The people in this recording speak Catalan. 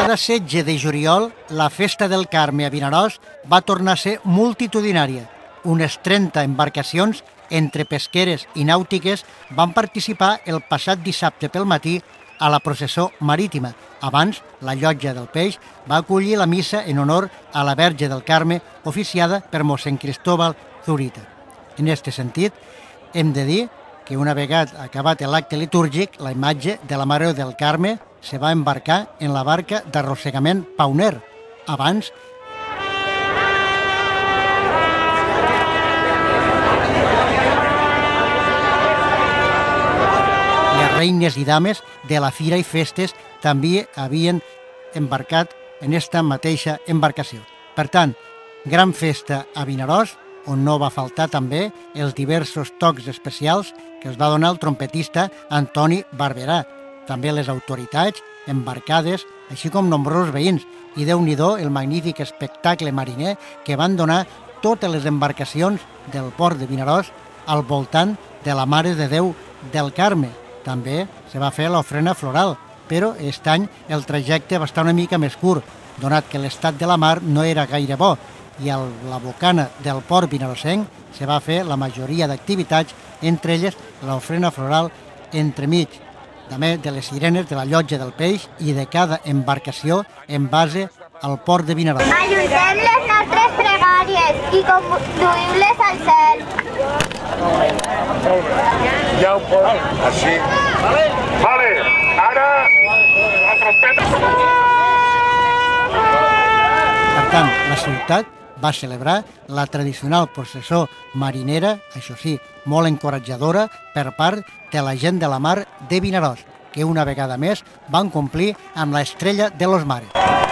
Cada 16 de juliol, la Festa del Carme a Vinaròs va tornar a ser multitudinària. Unes 30 embarcacions, entre pesqueres i nàutiques, van participar el passat dissabte pel matí a la processó marítima. Abans, la Llotja del Peix va acollir la missa en honor a la Verge del Carme, oficiada per mossèn Cristóbal Zurita. En aquest sentit, hem de dir que una vegada acabat l'acte litúrgic, la imatge de la Mare del Carme se va embarcar en la barca d'arrossegament Pauner. Abans, les reines i dames de la Fira i Festes també havien embarcat en esta mateixa embarcació. Per tant, gran festa a Vinaròs, on no va faltar també els diversos tocs especials que es va donar el trompetista Antoni Barberà, també les autoritats embarcades, així com nombrosos veïns, i Déu-n'hi-do el magnífic espectacle mariner que van donar totes les embarcacions del port de Vinaròs al voltant de la Mare de Déu del Carme. També se va fer l'ofrena floral, però aquest any el trajecte va estar una mica més curt, donat que l'estat de la mar no era gaire bo, i a la bocana del port vinarossenc se va fer la majoria d'activitats, entre elles l'ofrena floral entremig, també de les sirenes de la Llotja del Peix i de cada embarcació en base al port de Vinaròs. Ajudem les nostres pregàries i conduïm-les al cel. Ja ho pots, així. Vale, ara la trompeta. Per tant, la ciutat va celebrar la tradicional processó marinera, això sí, molt encoratjadora per part de la gent de la mar de Vinaròs, que una vegada més van complir amb l'estrella de los mares.